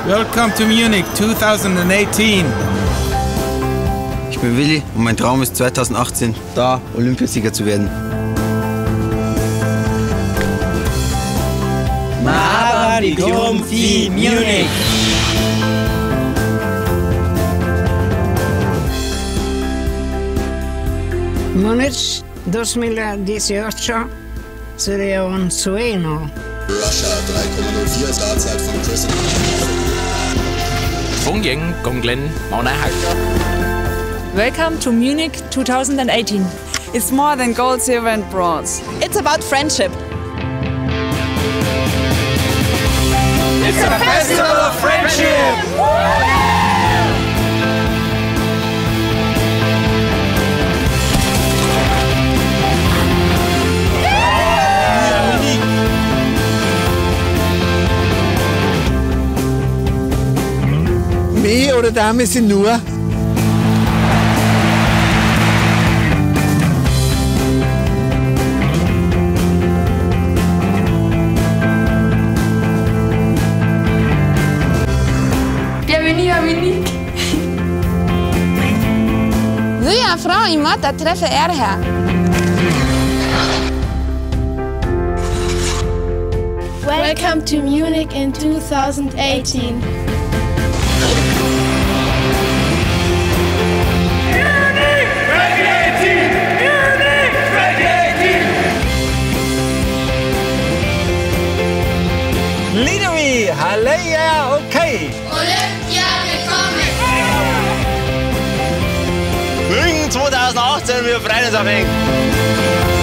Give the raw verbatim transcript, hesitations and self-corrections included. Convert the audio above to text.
Welcome to Munich twenty eighteen. Ich bin Willi und mein Traum ist zweitausendachtzehn da Olympiasieger zu werden. Paralympic Munich. Munich twenty eighteen sería un sueño. Russia drei Komma null vier Startzeit von Chris. Phong Ying, Gong Glen, Maunahak. Welcome to Munich twenty eighteen. It's more than gold, silver and bronze. It's about friendship. It's a festival of friendship! Mehr oder Dame sind nur. Bienvenue à Munich. Sia, Frau, i mata treffe er her. Welcome to Munich in twenty eighteen. Liederwie, Halleja, okay. Olympia willkommen. München zwanzig achtzehn, wir freuen uns auf ihn.